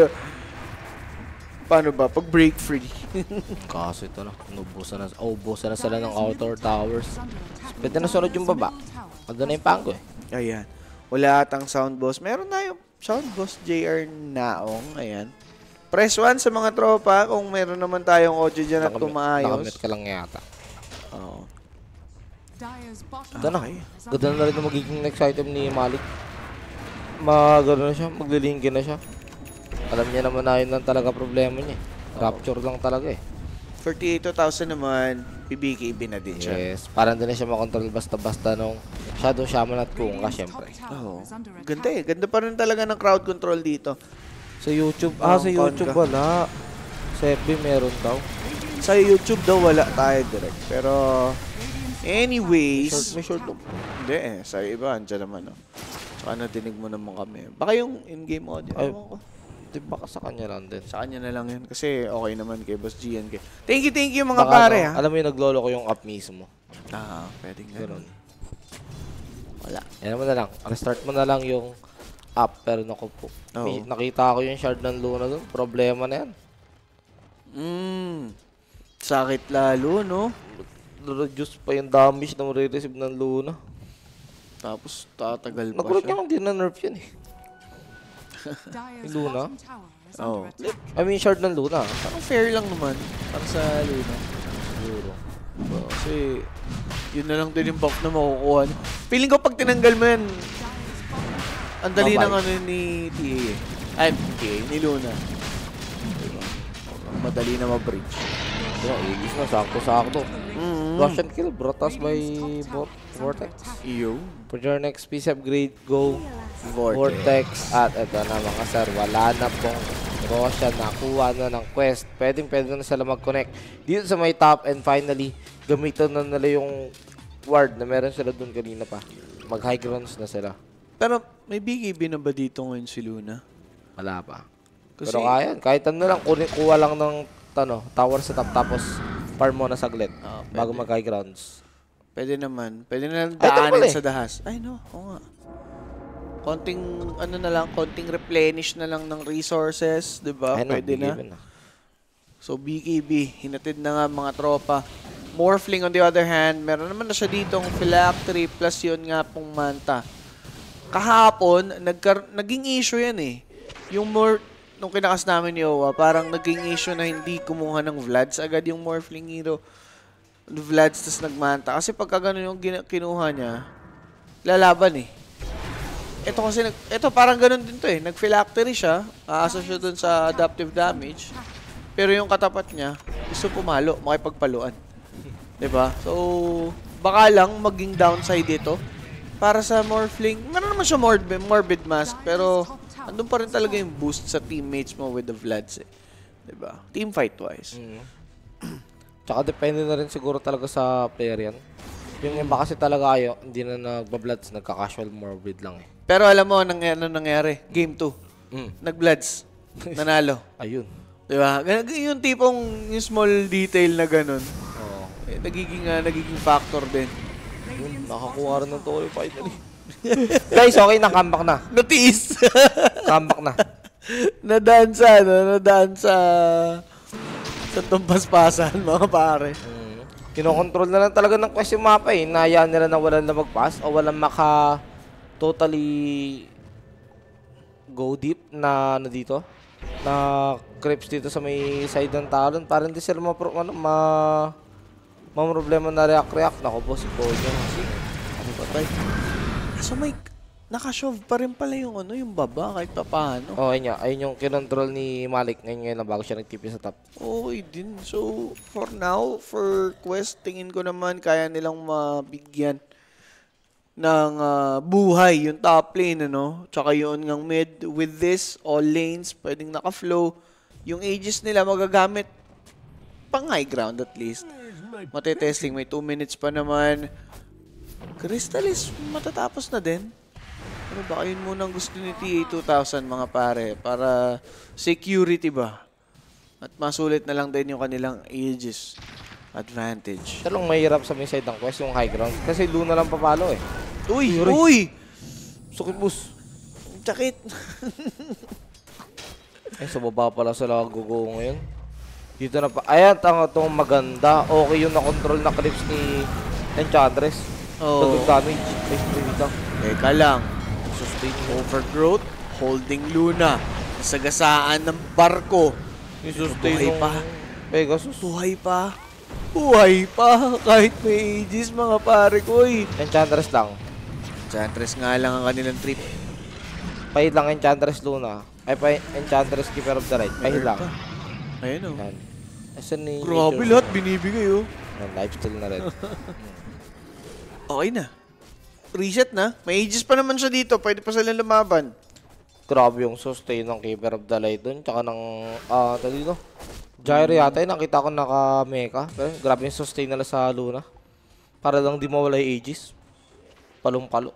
paano ba? Pag break free. Kaso ito na, ubusan na sila ng outer towers. Pwede na sunod yung baba. Ando na yung Pango eh. Ayan. Wala atang sound boss. Meron na yung sound boss JR Naong. Ayan. Press 1 sa mga tropa kung meron naman tayong audio dyan at tumaayos. Nakamit ka lang yata. Oo. Ito na. Ganda na rin na magiging next item ni Malik. Magano na siya, maglilingkin na siya. Alam niya naman na yun lang talaga problema niya. Rapture lang talaga eh. 48,000 naman, BBKB na din siya. Yes, parang din na siya makontrol basta-basta nung Shadow Shaman at Kunga, syempre. Oo. Ganda eh. Ganda pa rin talaga ng crowd control dito. Sa YouTube, sa sa YouTube Conga. wala. Sa FB meron daw. Sa YouTube daw wala tayo direct. Pero, anyways. May short Hindi eh. Sa iba, andyan naman. Saka nadinig mo naman kami. Baka yung in-game audio. Ay. Ewan ko. Di ba sa kanya lang din? Sa kanya na lang yun. Kasi okay naman kay Boss GN. Thank you mga pare ha. Alam mo yung naglolo ko yung app mismo. Pwedeng Ganun. ganun. Wala. Yan mo na lang. Restart mo na lang yung app. Pero naku po. Oo. Nakita ko yung shard ng Luna doon. Problema na yan. Sakit lalo, no? Reduce pa yung damage na marireceive ng Luna. Tapos tatagal pa Nagulat siya. nga lang din na nerf yun eh. Luna? Oo. I mean, shard ng Luna. Parang fair lang naman. Para sa Luna. Siguro. Kasi, yun na lang din yung buff na makukuha. Feeling ko pag tinanggal mo yan, ang dali Bye-bye. ng ano ni TA eh. Ay, TA, ni Luna. Diba? Madali na ma-bridge. Diba, igis na. Sakto-sakto. Mm-hmm. Russian kill. Brotas by Vortex. Iyo. For your next piece upgrade, go Vortex. At ito na mga sir, wala na pong Roshan. Nakuha na ng quest. Pwede na sila mag-connect dito sa may top. And finally, gamitan na nila yung ward na meron sila dun kanina pa. Mag-high grounds na sila. Pero may BKB na ba dito ngayon si Luna? Wala pa. Kasi, Pero kaya, kahit ano lang, kuha lang ng tower setup tapos farm mo na saglit bago mag-high grounds. pwede naman. Pwede na lang Ay, ito daanin pala eh. sa dahas. Ay, no. Oo nga. Konting, ano na lang, konting replenish na lang ng resources, di ba? Ay, no, Pwede na. given na. So, BKB, hinatid na nga mga tropa. Morphling on the other hand, meron naman na siya ditong Phylactery plus yun nga pong Manta. Kahapon, naging issue yan eh. Yung nung kinakas namin ni Owa, parang naging issue na hindi kumuha ng Vlads agad yung Morphling hero. Vlads tas nagmanta. Kasi pagka ganun yung kinuha niya, lalaban eh. Ito kasi, ito parang ganun din to eh. Nag-Phylactery siya, aasa siya dun sa adaptive damage. Pero yung katapat niya, gusto pumalo, makipagpaluan. Diba? So, baka lang maging downside ito. Para sa Morphling, meron naman siya morbid mask, pero andun pa rin talaga yung boost sa teammates mo with the Vlads eh. Diba? Team fight-wise. Tsaka depende na rin siguro talaga sa player yan. Yung iba kasi talaga hindi na nagba-bloods, nagka-casual morbid lang eh. Pero alam mo, ano nangyari? Game 2. Nag-Vlads. Nanalo. Ayun. Diba? Yung tipong yung small detail na ganun. Oo. Eh, nagiging factor din. Nakakuha rin ng Tory finally. Guys, okay na, comeback na. Notice! Comeback na. Nadaan sa tumpaspasan, mga pare. Kinokontrol na lang talaga ng quest yung mapa eh. Nahayaan nila na walang na mag-pass o walang totally go deep na dito. Na creeps dito sa may side ng talon. Para hindi sila problema na react. Naku po, si Pojo. Ano ba tayo? So may nakashove pa rin pala yung yung baba kahit pa paano. Oh, ayun nga. Ayun yung kinontrol ni Malik ngayon na bago siya nag-TP sa top. Okay din. So, for now, for quest, tingin ko naman kaya nilang mabigyan ng buhay yung top lane, Tsaka yun ngang mid. With this, all lanes, pwedeng naka-flow. Yung Aegis nila magagamit pang high ground at least. Matetesting, may 2 minutes pa naman. Crystallis, matatapos na din. Ano ba, yun muna ang gusto ni TA2000 mga pare, para security ba? At masulit na lang din yung kanilang Aegis advantage. Talong mahirap sa may side ng quest yung high ground. Kasi Luna lang papalo eh. Uy! Sukit bus. Sakit! Sa baba pala sila gugo ngayon. Dito na pa. Ayan, itong maganda. Okay yung na-control na clips ni Enchantress. Dagdag damage. Teka lang. Sustain overgrowth. Holding Luna. Nasagasaan ng barko. Buhay pa. Pegasus. Buhay pa. Kahit may Aegis mga pare ko eh. Enchantress lang. Enchantress nga lang ang kanilang trip. Pahid lang Enchantress Luna. Ay, Enchantress Keeper of the Light. Pahid lang. Ayun Yan. Asan ni Grabe lahat binibigay Yan, lifesteal na rin. Okay na. Reset na. May Aegis pa naman siya dito. Pwede pa silang lumaban. Grabe yung sustain ng Keeper of the Light dun. Tsaka ng, dito. Gyro yata yun. Nakita ko naka-mecha. Pero grabe yung sustain nila sa Luna. Para lang di mawala yung Aegis. Palong-palo.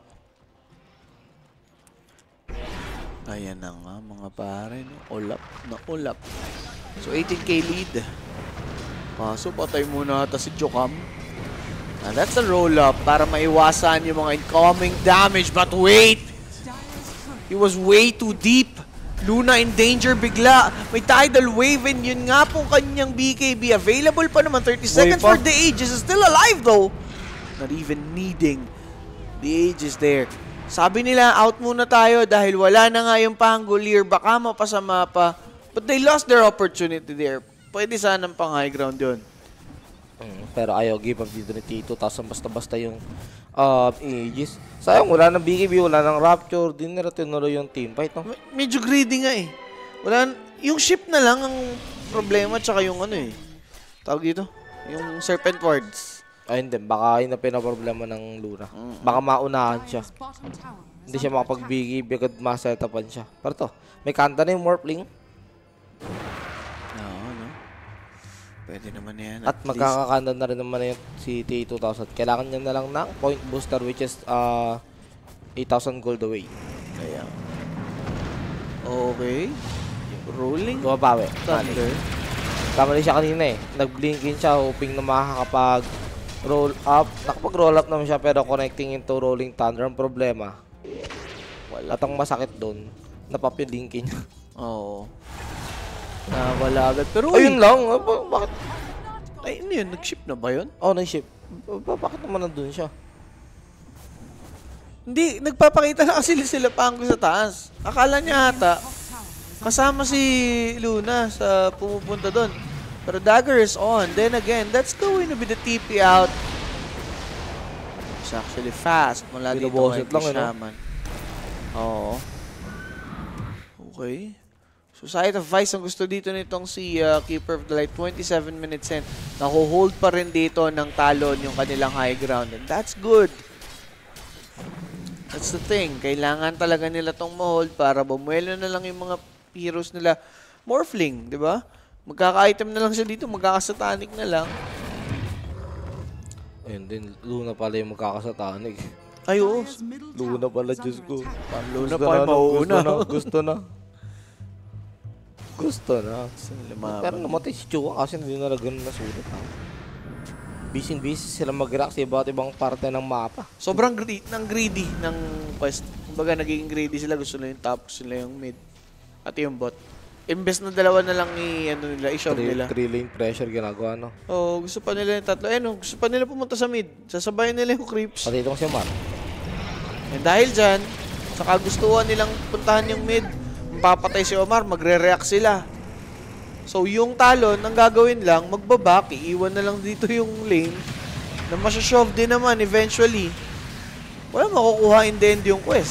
Ayan na nga mga pare. Ulap. So 18k lead. So patay muna ata si Jokam. And that's a roll-up para maiwasan yung mga incoming damage. But wait! He was way too deep. Luna in danger bigla. May tidal wave and yun nga pong kanyang BKB. Available pa naman. 30 seconds for the Aegis. Is still alive though. Not even needing the Aegis there. Sabi nila, out muna tayo dahil wala na nga yung Pangolier. Baka mapasama pa. But they lost their opportunity there. Pwede sanang pang high ground yun. Pero ayaw give up dito ni T2000 basta-basta yung Aegis. Sayang, wala ng BKB, wala ng Rapture. Di nila tinuloy yung team fight, no? Medyo greedy nga eh. Yung ship na lang ang problema tsaka yung tawag dito? Yung Serpent Wards. Ay, hindi. Baka yun na pinaproblema ng Luna. Baka maunahan siya. Bottom tower Hindi siya makapag-BKB agad masetapan siya. Pero to, may kanta na yung Morphling. Pwede naman yan. At magkakakanda na rin naman yung si T2000. Kailangan niya na lang ng point booster which is 8,000 gold away. Ayan. Okay. Rolling Bumabawi. Thunder. Kamali siya kanina eh. Nag-blinkin siya hoping na makakapag roll up. Nakapag-roll up naman siya pero connecting into rolling thunder. Ang problema, at ang masakit doon, napap yung linkin niya. Oo. Wala agad. Pero Ayun lang. Bakit? Ay, ano yun? Nag-ship na ba yun? Oh, nag-ship. Bakit naman nandun siya? Hindi, nagpapakita na kasi sila Pango sa taas. Akala niya ata, kasama si Luna sa pumupunta doon. Pero Dagger is on. Then again, that's going to be the TP out. It's actually fast mula dito Binoboset kay lang, Shaman. Oo. Okay. So, Sight of Vice ang gusto dito nitong si Keeper of the Light. 27 minutes in. Naku-hold pa rin dito ng talon yung kanilang high ground. And that's good. That's the thing. Kailangan talaga nila tong ma-hold para bumuelo na lang yung mga heroes nila. Morphling, di ba? Magkaka-item na lang siya dito. Magkakasatanik na lang. Ayun din. Luna pala yung magkakasatanig. Ay, oo. Dire's middle Luna tower pala, is Diyos under ko. attack. Luna pa yung mauuna. Gusto na. Gusto na. Pero namatay si Chua kasi hindi na ganun nasulit. Busy sila mag-react sa iba't ibang parte ng mapa. Sobrang greedy ng quest. Kumbaga, naging greedy sila. Gusto nila yung top, gusto nila yung mid. At yung bot. Imbes na dalawa na lang i-shove nila. 3-lane pressure ginagawa, no? Oo, gusto pa nila yung tatlo. Gusto pa nila pumunta sa mid. Sasabayan nila yung creeps. Pati itong si Mar. And dahil dyan, sa kagustuhan nilang puntahan yung mid, papatay si Omar, magre-react sila. So, yung talon, ang gagawin lang, magbabak, iiwan na lang dito yung lane na masyashove din naman eventually. Wala makukuha in the end yung quest.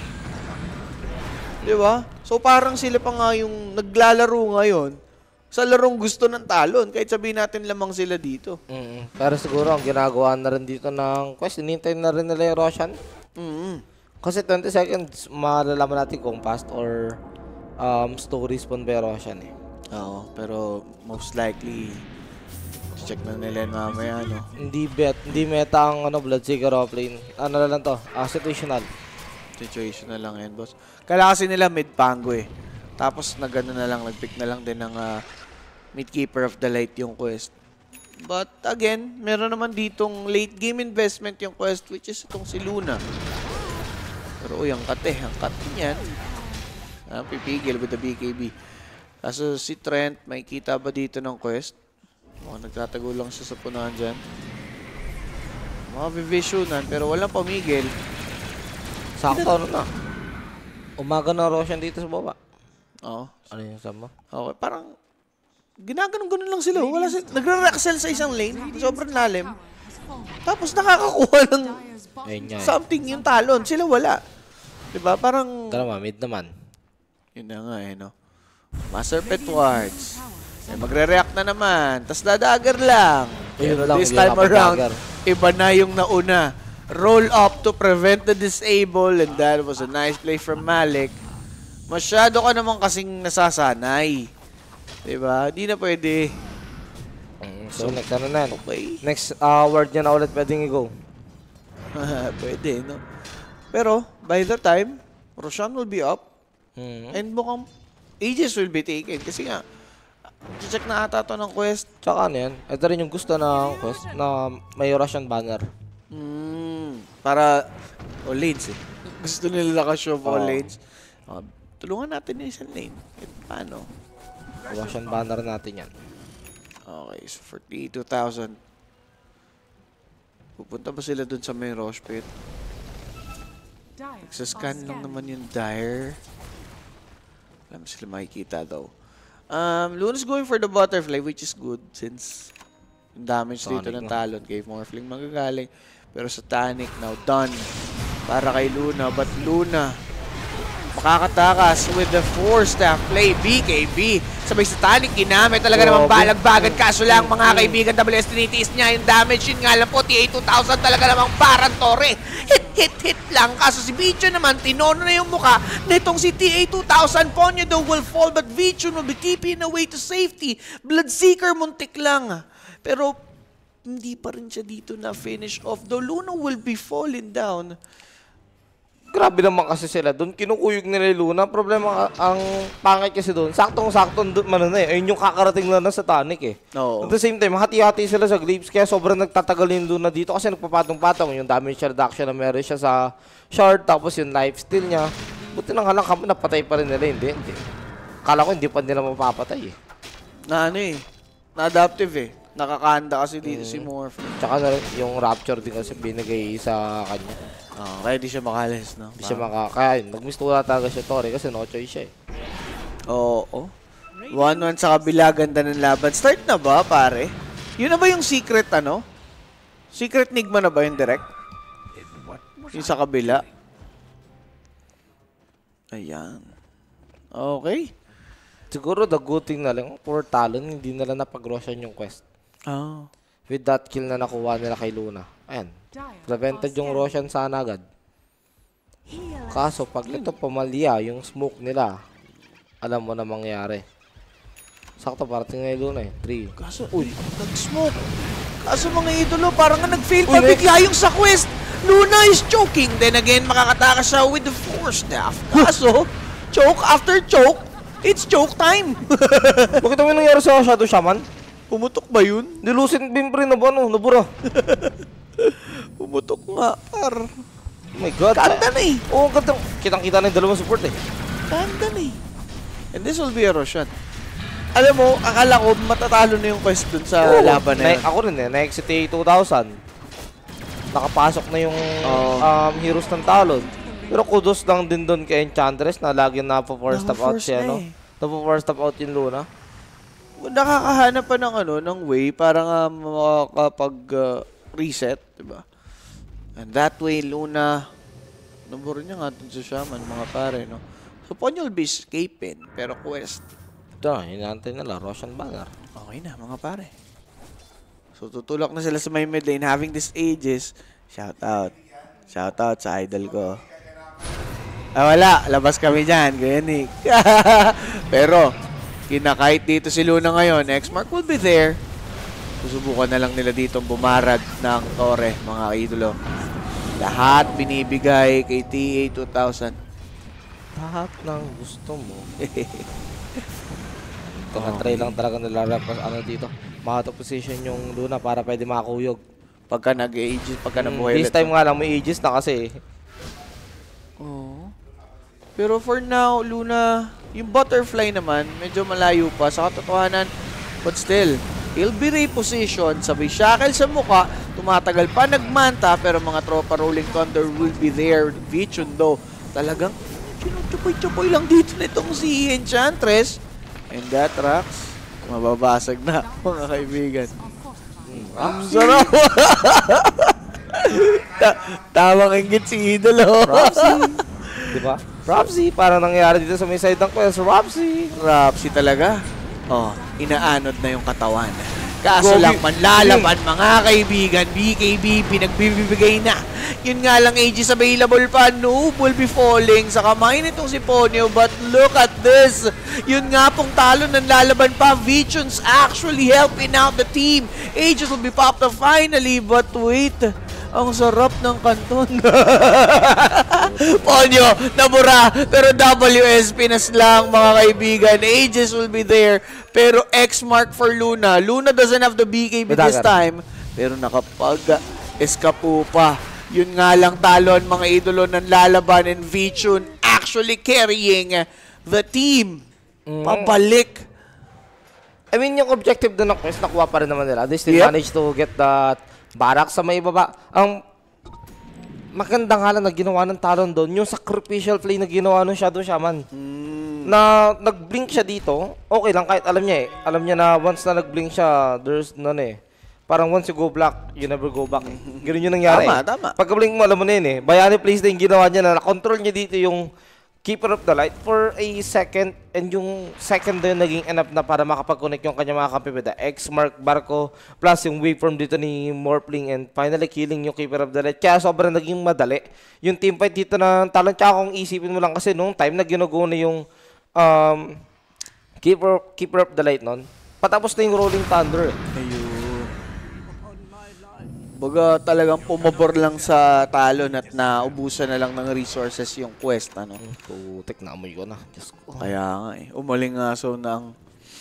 Di ba? So, parang sila pa nga yung naglalaro ngayon sa larong gusto ng talon. Kahit sabihin natin lamang sila dito. Pero siguro, ang ginagawa na rin dito ng quest, hinintay na rin nila yung Roshan. Kasi 20 seconds, malalaman natin kung fast or story spawn by Roshan eh. Oo, pero most likely, check na nila yun mamaya, no? Hindi meta ang Bloodseeker offlane. Ano na lang to? Situational. Situational lang yan, boss. Kala kasi nila mid-pango eh. Tapos nag-ano na lang, nag-pick na lang din ng mid-keeper of the light yung quest. But again, meron naman ditong late game investment yung quest, which is itong si Luna. Pero uy, ang cut niyan. Pipigil with the BKB. Kaso si Trent, may kita ba dito ng quest? Mukhang nagtatago lang siya sa punahan dyan. Mga visionan, pero walang pamigil. Sakto na. Umaga na Roshan dito sa baba. Oo. Ano yung sama? Okay, parang ginaganon-ganon lang sila. Wala sila. Nagre-rexel sa isang lane. Sobrang lalim. Tapos nakakakuha ng Ayun nga. something yung talon. Sila wala. Diba? Parang... Dalawa, mid naman. Yun na nga eh, no? Master Pet Wards. Eh, magre-react na naman. Tas dadagger lang. Pero lang, this hindi time around, nakapag-dagger. iba na yung nauna. Roll up to prevent the disable. And that was a nice play from Malik. Masyado ka naman kasing nasasanay. Diba? Di na pwede. So, next ano na yan? Okay. Next word niya na ulit pwedeng i-go. Pwede, no? Pero, by the time, Roshan will be up. And mukhang Aegis will be taken. Kasi nga, check na ata to ng quest. Tsaka ano yan? Ito rin yung gusto ng quest na may Russian banner. Para all lanes eh. Gusto nila nakashow all lanes. Tulungan natin yung isang lane. Paano? Russian banner natin yan. Okay, so 42,000. Pupunta ba sila dun sa main Rosh Pit? Dire Sa scan lang naman yung Dire. Alam sila makikita daw. Luna's going for the butterfly, which is good since yung damage dito ng talon kay Morphling magagaling. Pero sa Tanic now done para kay Luna. But Luna makakatakas with the 4-staff play. BKB sabay sa Tanic ginamit talaga namang balagbagan. Kaso lang mga kaibigan, WS tinitiis niya yung damage. Yun nga lang po, TA2000 talaga namang parang tore. Hit lang. Kaso si Vichun naman, tinono na yung mukha nitong si TA2000. Ponyo though will fall but Vichun will be TPing away to safety. Bloodseeker muntik lang. Pero hindi pa rin siya dito na finish off. Though Luna will be falling down. Grabe naman kasi sila doon. Kinukuyog nila yung Luna. Problema, ang pangit kasi doon. Saktong-sakto man na eh. Ayun yung kakarating lang na sa Tonic eh. Oo. At the same time, hati-hati sila sa Glaives. Kaya sobrang nagtatagal yung Luna dito kasi nagpapatong-patong. Yung damage reduction na meron siya sa shard. Tapos yung lifesteal niya. Buti nang halang kami, napatay pa rin nila. Hindi. Kala ko hindi pa nila mapapatay eh. Na ano eh. Na-adaptive eh. Nakakahanda kasi dito si Morph. Tsaka na rin, yung Rapture din kasi binigay sa kanya. Kaya di siya makalis, no? Hindi siya kaya yun, nag-mistula talaga siya Tori kasi no choice siya eh. Oo. 1-1 sa kabila, ganda ng laban. Start na ba, pare? Yun na ba yung secret, ano? Secret Nigma na ba yung direct? Yung sa kabila? Ayan. Okay. Siguro the good thing na lang, for Talon, hindi nila napag-roshan yung quest. Oh. With that kill na nakuha nila kay Luna. Ayan. Prevented yung Roshan sana agad. Kaso pag ito pumalya yung smoke nila, alam mo na mangyari. Sakto parating na yung Luna eh. 3. Kaso, nag-smoke. Kaso mga idolo, parang nga nag-fail pa bigla yung sa quest. Luna is choking. Then again, makakatakas siya with the force staff. Kaso, choke after choke, it's choke time. Bakit mo nangyari sa Shadow Shaman? Pumutok ba yun? Nilusin beam pa rin na ba no? Nabura. Pumutok nga, par. Oh my god. Ganda na eh. Oo, ganda. Kitang-kita na yung dalawang support eh. Ganda na eh. And this will be a Roshan. Alam mo, akala ko matatalo na yung quest dun sa laban na yun. Ako rin eh, na-exit 2000. Nakapasok na yung heroes ng Talon. Pero kudos lang din doon kay Enchantress na lagi na-force stop out siya, no? Na-force stop out yung Luna. Nakakahanap pa ng ng way para nga makakapag-reset, diba? And that way, Luna, naburo niya nga dun sa Shaman, mga pare, no? So, Ponyo will be escaping, pero quest. Ito, hinahantay nila, Roshan Banner. Okay na, mga pare. So, tutulak na sila sa may mid lane. Having this Aegis, shout out. Shout out sa idol ko. Wala. Labas kami dyan. Kuya Nick. Pero, kinakahit dito si Luna ngayon. X-Mark will be there. Susubukan na lang nila dito bumarag ng Torre, mga idolo. Lahat binibigay kay TA 2000. Lahat ng gusto mo. Ito na-try lang talaga nilarap dito. Makato position yung Luna para pwede makakuyog. Pagka nag-Aegis, pagka nabuhay This time nga lang may Aegis na kasi. Oo. Pero for now, Luna, yung butterfly naman, medyo malayo pa sa katotohanan. But still, he'll be repositioned. Sabay shackle sa mukha, tumatagal pa nagmanta, pero mga tropa Rolling Thunder will be there. Vichun though, talagang chupoy-chupoy lang dito nitong si Enchantress. And that rocks, mababasag na, mga kaibigan. Ang sarap! Tawang inggit si Idolo. Rapsy. Diba? Rapsy, parang nangyari dito sa may side ng quest. Rapsy. Rapsy talaga. Oh, inaanod na yung katawan. Kaso lang manlalaban, mga kaibigan. BKB, pinagbibigay na. Yun nga lang, Aegis available pa. Noob will be falling sa kamay nitong si Ponyo. But look at this. Yun nga pong talo ng lalaban pa. Vichun's actually helping out the team. Aegis will be popped up finally. But wait, ang sarap ng kanton. Ponyo, nabura. Pero WSP na lang, mga kaibigan. Aegis will be there. Pero X-Mark for Luna. Luna doesn't have the BKB this time. Pero nakapag-eskapo pa. Yun nga lang talon, mga idolo ng lalaban. And Vichun actually carrying the team. Pabalik. I mean, yung objective doon ng quest, nakuha pa rin naman nila. They still managed to get that barak sa may baba. Ang magandang halang na ginawa ng Talon doon, yung sacrificial play na ginawa ng Shadow Shaman. Na nag-blink siya dito, okay lang kahit alam niya eh. Alam niya na once na nag-blink siya, there's none eh. Parang once you go black, you never go back eh. Ganun yung nangyari Tama. Pagka-blink mo, alam mo na yun eh. Bayani plays na yung ginawa niya na na-control niya dito yung Keeper of the Light for a second, and yung second na yun naging enough na para makapag-connect yung kanya mga kampi with the X-Mark, Barco, plus yung waveform dito ni Morphling, and finally killing yung Keeper of the Light. Kaya sobrang naging madali yung teamfight dito ng Talon. Tsaka kung isipin mo lang kasi nung time na ginugo na yung Keeper of the Light nun, patapos na yung Rolling Thunder. Ayun. Baga talagang pumabor lang sa talon at naubusan na lang ng resources yung quest, ano? Putik na amoy ko na. Diyos ko. Kaya nga eh, umalingaso ng...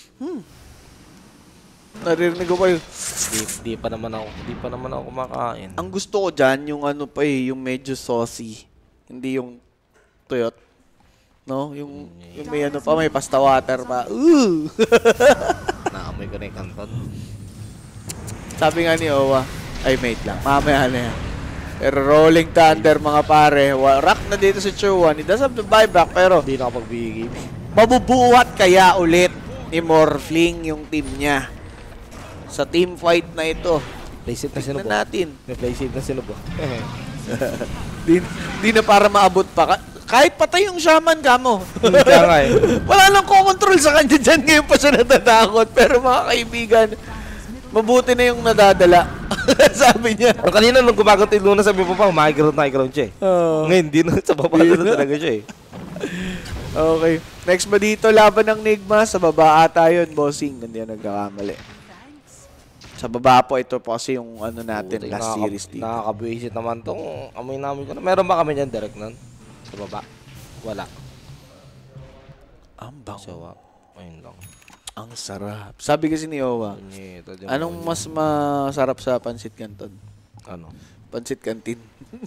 Naririnig ko pa yun. Di pa naman ako kumakain. Ang gusto ko dyan, yung ano pa eh, yung medyo saucy. Hindi yung tuyot. No? Yung may ano pa, may pasta water pa. Ooh! Naamoy ko na yung kanton. Sabi nga ni Owa, ay mate lang, mamaya na yan. Pero rolling thunder mga pare, rock na dito si Chuan. He does have the buyback pero Hindi na kapag-bigay. mabubuhat kaya ulit ni Morphling yung team niya sa team fight na ito. Playset na sino Tignan po? natin. May playset na sino po? Di na para maabot pa. Kahit patay yung shaman ka mo. Kaya nga eh. Wala lang ko-control sa kanya dyan. Ngayon pa siya natatakot. Pero mga kaibigan, mabuti na yung nadadala. Sabi niya. Pero kanina nung gumaganto yung Luna, sabi mo pa, high-ground siya eh. Ngayon, di na. Sa baba na talaga siya eh. Okay. Next ba dito, laban ng Nigma? Sa baba ata yun, bossing. Hindi yan nagkakamali. Sa baba po, ito po kasi yung ano natin, Putik, last series dito. Nakaka-visit naman tong amoy namin ko na. Meron ba kami dyan direct nun? Sa baba? Wala. Ang bango. So, ayun lang. Ang sarap. Sabi kasi ni Owa, Punyeta, dyan anong ako mas masarap sa Pansit Canton? yun. Ano? Pansit Canteen.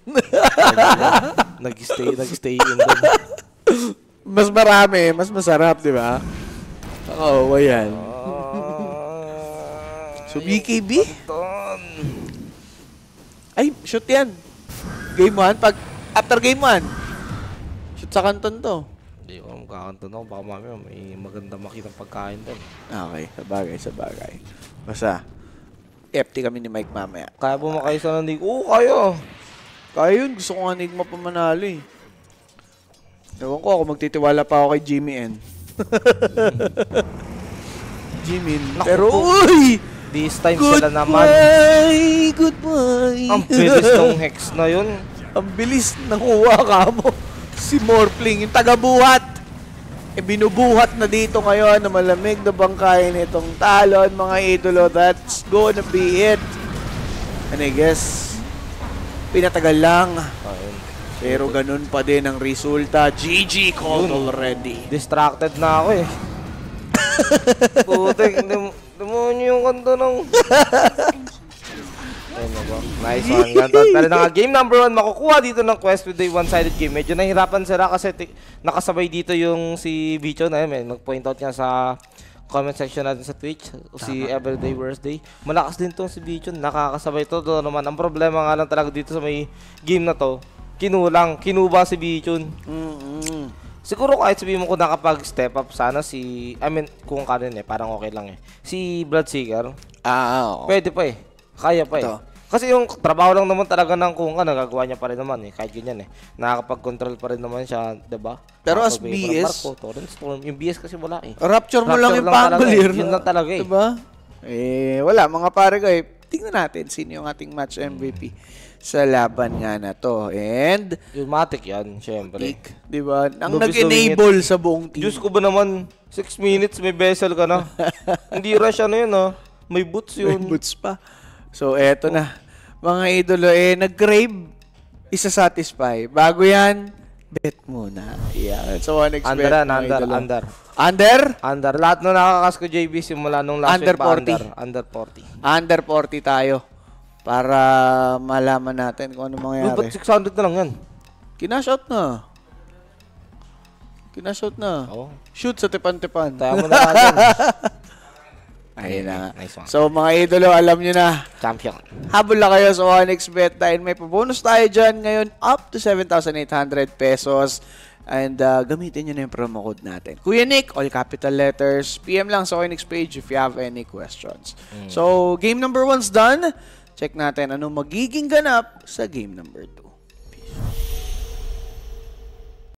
Nag-stay in doon. Mas marami, mas masarap, di ba? Oo, yan. So, BKB? Ton. Ay, shoot yan. Game 1. After game 1, shoot sa Canton to. Hindi ko makakanton ako. Baka mamaya may maganda makitang pagkain doon. Okay, sabagay. Basta, FT kami ni Mike mamaya. Kaya bumakay sa nandig. Oo, kaya. Kaya yun, gusto ko nga Nigma pa manalo eh. Ewan ko, ako magtitiwala pa ako kay Jimmy N. Jimmy N. Naku Pero, po. uy! This time sila naman. Goodbye! Ang bilis tong hex na yun. Ang bilis ng uwa ka mo. Si Morphling, yung tagabuhat. Binubuhat na dito ngayon na malamig na bangkay nitong talon, mga idolo. That's gonna be it. And I guess, pinatagal lang. Ayun. Pero ganun pa din ang resulta. GG called already. Distracted na ako eh. Putik, demonyo yung kanto ng... Ayun na ba? Nice one, Ganton. Pero na nga, game number 1, makukuha dito ng quest with the one-sided game. Medyo nahirapan sila kasi nakasabay dito yung si Bicho na yun. Nag-point out niya sa comment section natin sa Twitch. Si Everyday Worst Day. Malakas din to si Bicho. Nakakasabay to. Doon naman. Ang problema nga lang talaga dito sa may game na to, kinuba si Bichon. Siguro kahit sabihin mo kung nakapag-step up sana si, kung kanin parang okay lang eh. Si Bloodseeker, Oo. pwede pa eh. Kaya pa eh. Ito. Kasi yung trabaho lang naman talaga ng kung nagagawa niya pa rin naman eh. Kahit ganyan eh. Nakakapag-control pa rin naman siya, diba? Pero as Nakakapag-favor ng BS, Marco, Torrent Storm. Yung BS kasi wala eh. Rapture mo lang yung talaga eh. Pangolier. Yun lang talaga eh. Diba? Wala. Mga pare ko eh. Tingnan natin sino yung ating match MVP sa laban nga na to. And, Yung Matic yan, syempre. diba? Ang Lubis nag-enable sa buong team. Diyos ko ba naman, 6 minutes may vessel ka na. Hindi rush ano yun May boots May yun. boots pa. So, eto na. Mga idolo, nag-crave, isa-satisfy. Bago yan, bet muna. Yeah. So, Under. Under? Lahat nung nakakas ko JB simula nung last Under week pa 40. Under 40. Under 40 tayo. Para malaman natin kung ano Uy, ba't mangyayari. 600 na lang yan? Kinashot na. Oo. Shoot sa tipan-tipan. Tayo mo na natin. Ayun na nga. Nice one. So, mga idolo, alam nyo na. Champion. Habol na kayo sa 1xBet dahil may bonus tayo dyan ngayon up to 7,800 pesos. And gamitin nyo na yung promo code natin. Kuya Nick, all capital letters. PM lang sa ONX page if you have any questions. So, game number 1's done. Check natin anong magiging ganap sa game number 2.